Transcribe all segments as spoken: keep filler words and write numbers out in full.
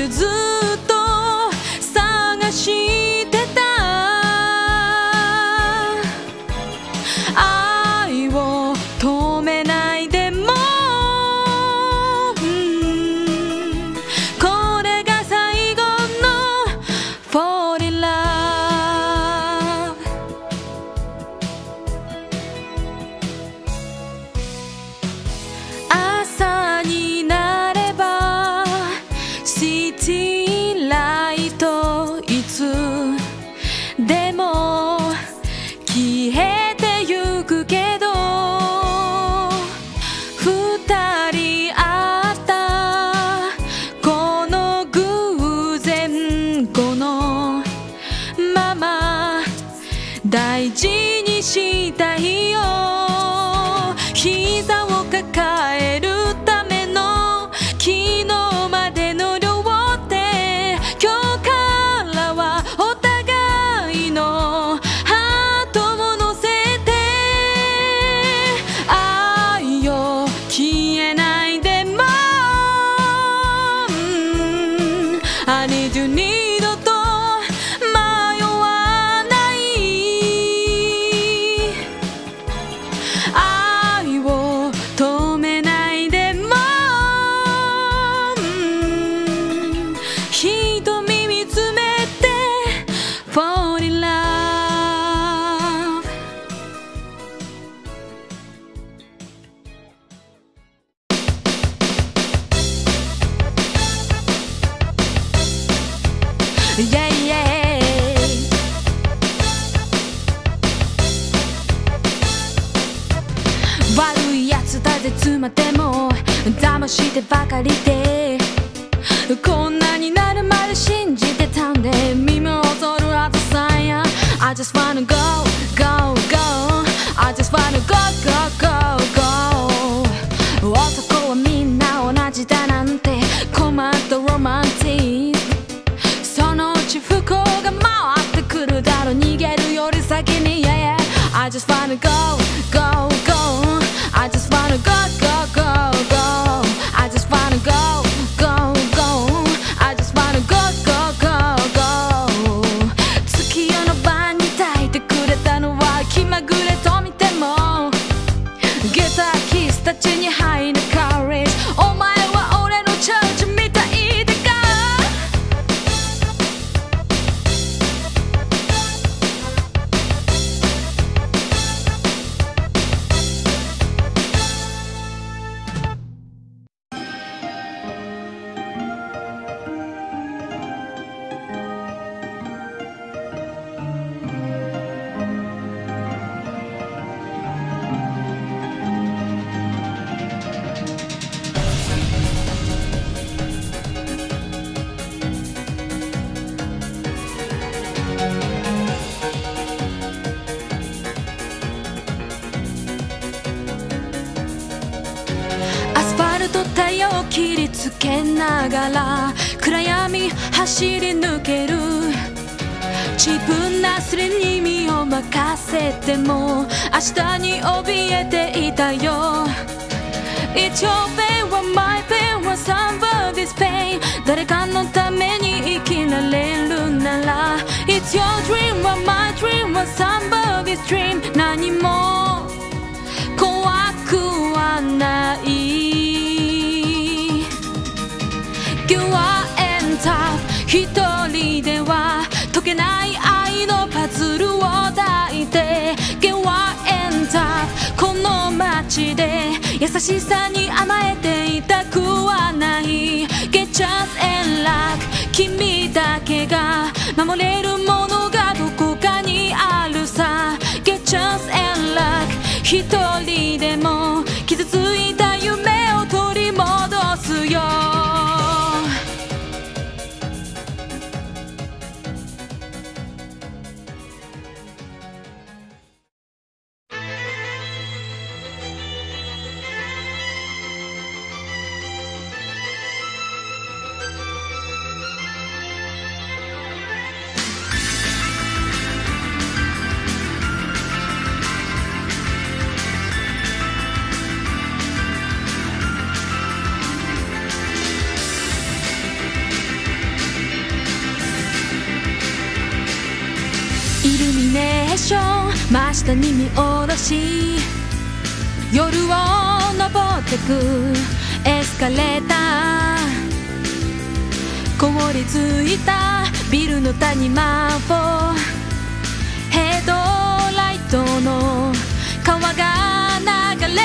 ずっと探してた愛を止めないでも、うん、これが最後の Fall in Love。 朝になればシティライトいつでも消えてゆくけど、二人会ったこの偶然このまま大事にしたいよ。膝を抱えるための昨日までの両手、今日からはお互いのハートを乗せて、愛よ消えないでも、うん、I need you 二度と迷わない、愛を止めないでも、うん、瞳見つめて Fall in love。 Yeah, yeah。 悪いやつだぜ妻でも騙してばかりで、こんなになるまで信じてたんで、耳を恐るあとさや I just wanna go, go, go I just wanna go, go, go, go 男はみんな同じだなんて困ったロマンティック、そのうち不幸が回ってくるだろう、逃げるより先に Yeah, yeah I just wanna go, go, go I just wanna go, go, go, go I just wanna go, go, go I just wanna go, go, go, go 月夜の晩に抱いてくれたのは気まぐれと見ても、ギターキスたちに入るカレージ、お前は俺のチャージみたいでか。アスファルトタイヤを切りつけながら暗闇走り抜ける、自分なすれに身を任せても明日に怯えていたよ。 It's your pain or my pain or somebody's pain、 誰かのために生きられるなら It's your dream or my dream or somebody's dream、 何も怖くはない。 You are and tough、 一人では解けない愛のパズルを抱いて You are and tough、 この街で優しさに甘えていたくはない。 Get just and luck、 君だけが守れるものがどこかにあるさ。 Get just and luck、 一人でも傷ついた夢を取り戻すよ。 ネーション真下に見下ろし夜を登ってくエスカレーター凍りついたビルの谷間をヘッドライトの川が流れる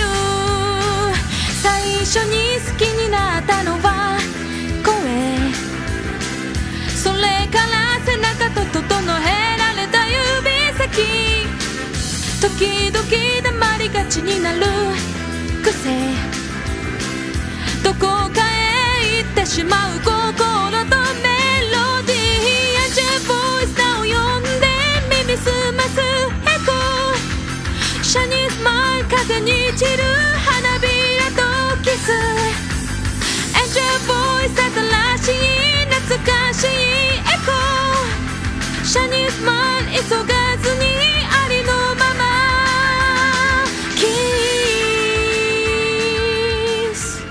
最初に好きになったのは声それから背中と整えられた指先時々黙りがちになる癖どこかへ行ってしまう心とメロディーアンジェボイス名を呼んで耳すますエコーシャニースマイル風に散る花びらとキスアンジェボイス新しい懐かしいエコーシャニースマイル急がずにありのままキス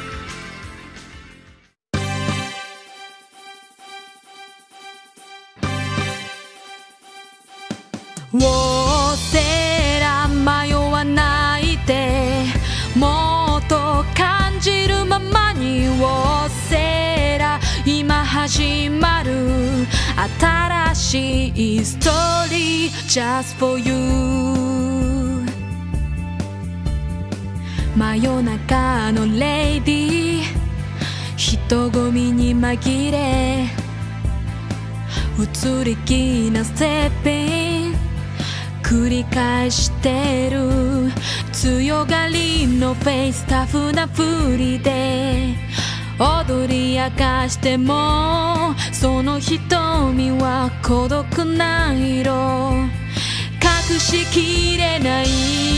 ウォーセラ迷わないでもっと感じるままにウォーセラ今始まる新しいストーリー Just for you 真夜中のレイディー人混みに紛れ移り気なステッピン繰り返してる強がりのフェイスタフなふりで踊り明かしてもその瞳は孤独な色隠しきれない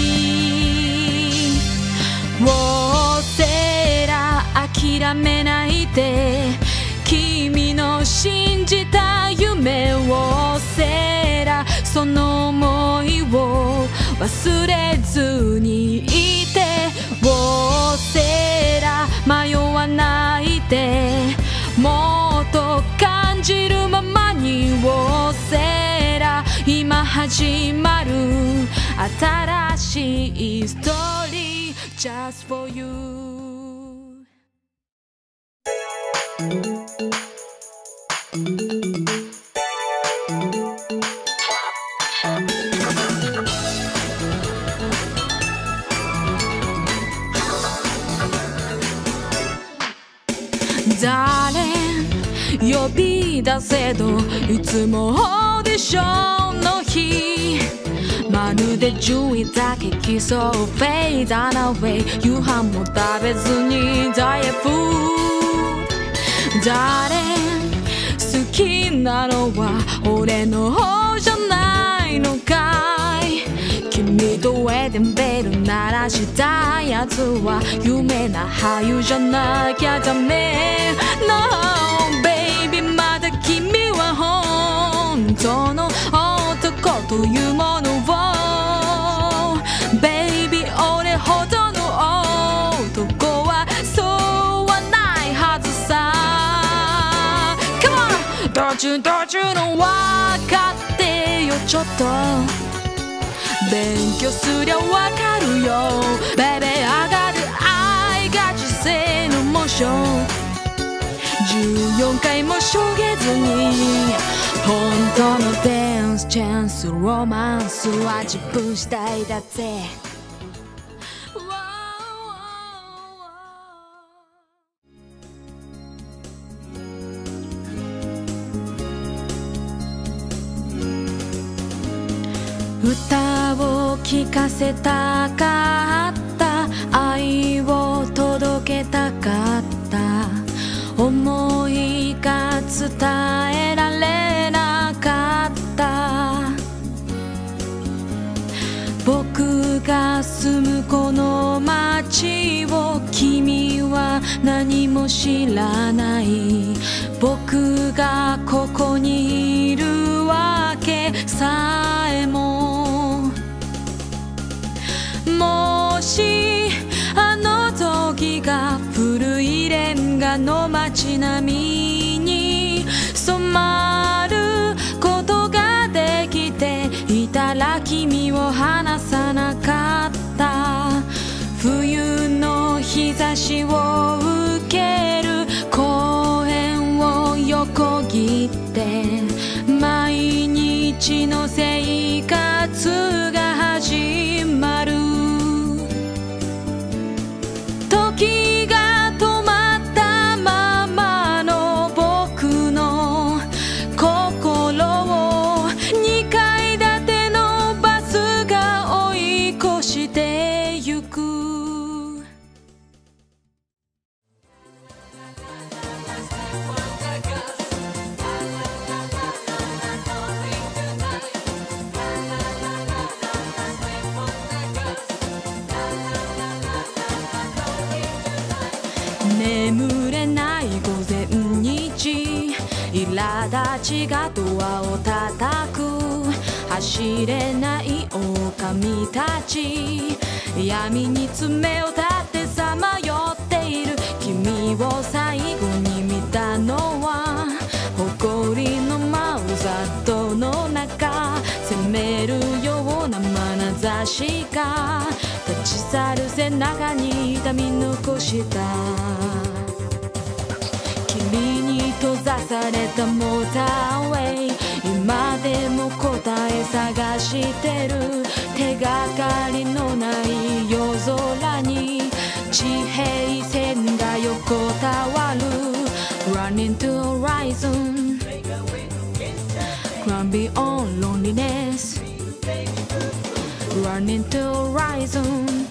ウォーセラ諦めないで君の信じた夢をセラその想いを忘れずにいてウォーセラ迷わないでもっと感じるままにウォーセラ今始まる新しいストーリー Just for you誰呼び出せどいつもオーディションの日まるで順位だけ競うフェイダーなウェイ夕飯も食べずにダイエットフード誰好きなのは俺の方じゃないのかい君とウェディングベル鳴らしたやつは有名な俳優じゃなきゃダメ No baby まだ君は本当の男というものを Baby 俺ほどの男はそうはないはずさ Come on 途中途中の分かってよちょっと勉強すりゃわかるよベベ上がる愛が知性のモーションじゅうよんかいもしょげずに本当のダンスチャンスロマンスは自分次第だぜ歌を聴かせたかった愛を届けたかった思いが伝えられなかった僕が住むこの街を君は何も知らない僕がここにいるわけさえももしあの時が古いレンガの街並みに染まることができてしを受ける公園を横切って毎日の生活が始まる。時が止まったままの僕の心をにかい建てのバスが追い越してゆく。眠れない午前日、苛立ちがドアを叩く。走れない狼たち、闇に爪を立てさまよっている。君を最後に見たのは誇りのマウザットの中、責めるような眼差しが立ち去る背中に痛み残した。霧に閉ざされたモーターウェイ、今でも答え探してる。手がかりのない夜空に地平線が横たわる。 Running to horizon, Climb beyond loneliness. Running to horizon,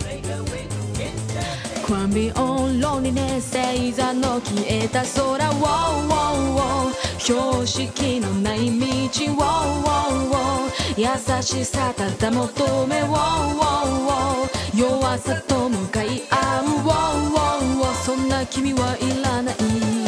Climb beyond loneliness. 星座の消えた空、ウォーウォーウォー、標識のない道、ウォーウォーウォー、優しさただ求め、ウォーウォーウォー、弱さと向かい合う、ウォーウォーウォー、そんな君はいらない。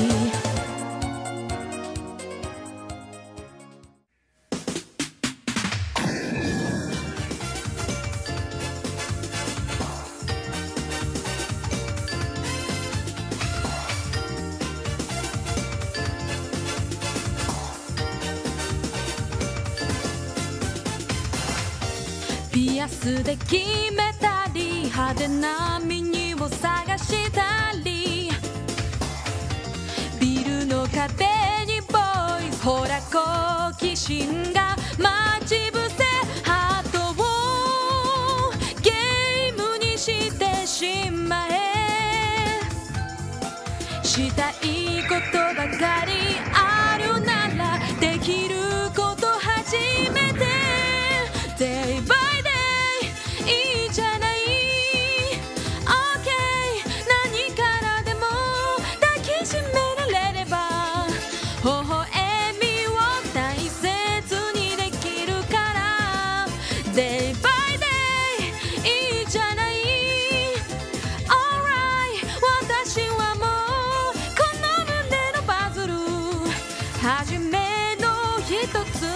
ピアスで決めたり、派手なメニューを探したり、ビルの壁にボイス、ほら好奇心が待ち伏せ、ハートをゲームにしてしまえ。したいことばかりあるならできること始めて、 Day byいいじゃない OK、 何からでも抱きしめられれば微笑みを大切にできるから。 Day by day いいじゃない Alright、 私はもうこの胸のパズル、初めの一つ